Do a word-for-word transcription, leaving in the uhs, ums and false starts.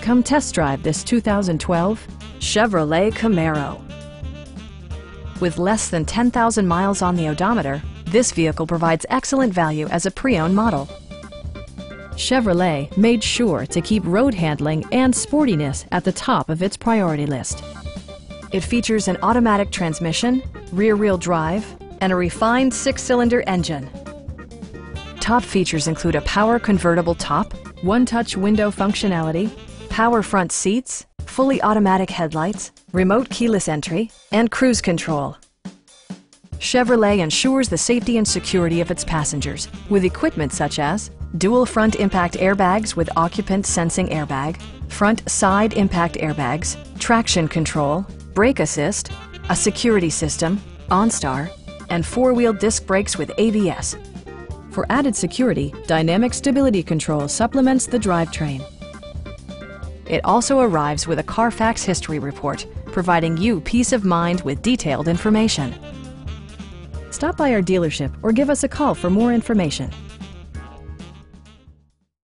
Come test drive this two thousand twelve Chevrolet Camaro. With less than ten thousand miles on the odometer, this vehicle provides excellent value as a pre-owned model. Chevrolet made sure to keep road handling and sportiness at the top of its priority list. It features an automatic transmission, rear-wheel drive, and a refined six-cylinder engine. Top features include a power convertible top, one-touch window functionality, power front seats, fully automatic headlights, remote keyless entry, and cruise control. Chevrolet ensures the safety and security of its passengers with equipment such as dual front impact airbags with occupant sensing airbag, front side impact airbags, traction control, brake assist, a security system, OnStar, and four-wheel disc brakes with A B S. For added security, dynamic stability control supplements the drivetrain. It also arrives with a Carfax history report, providing you peace of mind with detailed information. Stop by our dealership or give us a call for more information.